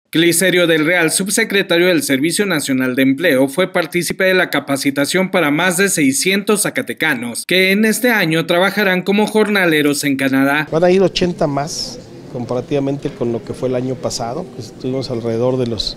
Clicerio del Real, subsecretario del Servicio Nacional de Empleo, fue partícipe de la capacitación para más de 600 zacatecanos, que en este año trabajarán como jornaleros en Canadá. Van a ir 80 más, comparativamente con lo que fue el año pasado, que estuvimos alrededor de los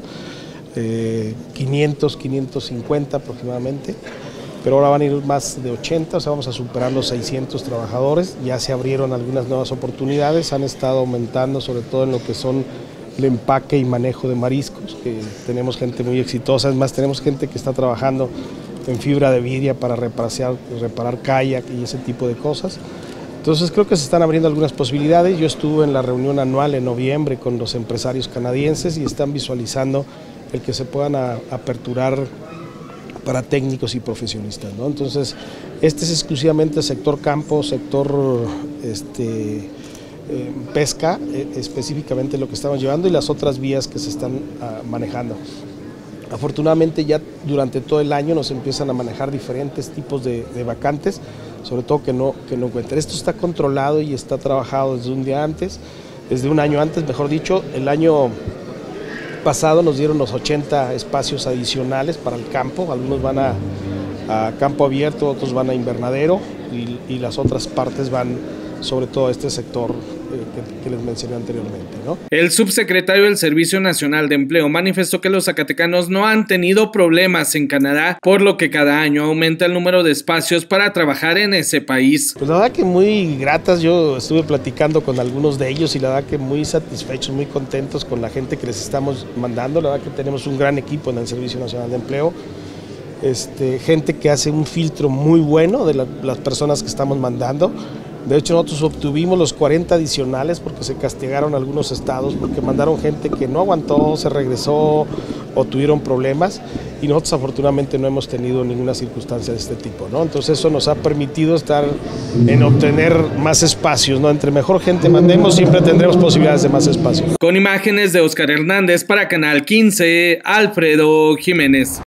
500, 550 aproximadamente, pero ahora van a ir más de 80, o sea, vamos a superar los 600 trabajadores. Ya se abrieron algunas nuevas oportunidades, han estado aumentando sobre todo en lo que son el empaque y manejo de mariscos, que tenemos gente muy exitosa. Es más, tenemos gente que está trabajando en fibra de vidrio para reparar kayak y ese tipo de cosas. Entonces creo que se están abriendo algunas posibilidades. Yo estuve en la reunión anual en noviembre con los empresarios canadienses y están visualizando el que se puedan aperturar para técnicos y profesionistas, ¿no? Entonces este es exclusivamente sector campo, sector pesca, específicamente lo que estamos llevando, y las otras vías que se están manejando. Afortunadamente ya durante todo el año nos empiezan a manejar diferentes tipos de vacantes, sobre todo que no encuentren. Esto está controlado y está trabajado desde un año antes, mejor dicho. El año pasado nos dieron los 80 espacios adicionales para el campo, algunos van a campo abierto, otros van a invernadero y las otras partes van sobre todo a este sector que les mencioné anteriormente, ¿no? El subsecretario del Servicio Nacional de Empleo manifestó que los zacatecanos no han tenido problemas en Canadá, por lo que cada año aumenta el número de espacios para trabajar en ese país. Pues la verdad que muy gratas, yo estuve platicando con algunos de ellos y la verdad que muy satisfechos, muy contentos con la gente que les estamos mandando. La verdad que tenemos un gran equipo en el Servicio Nacional de Empleo, gente que hace un filtro muy bueno de las personas que estamos mandando. De hecho, nosotros obtuvimos los 40 adicionales porque se castigaron algunos estados, porque mandaron gente que no aguantó, se regresó o tuvieron problemas, y nosotros afortunadamente no hemos tenido ninguna circunstancia de este tipo, ¿no? Entonces eso nos ha permitido estar en obtener más espacios, ¿no? Entre mejor gente mandemos, siempre tendremos posibilidades de más espacio. Con imágenes de Oscar Hernández para Canal 15, Alfredo Jiménez.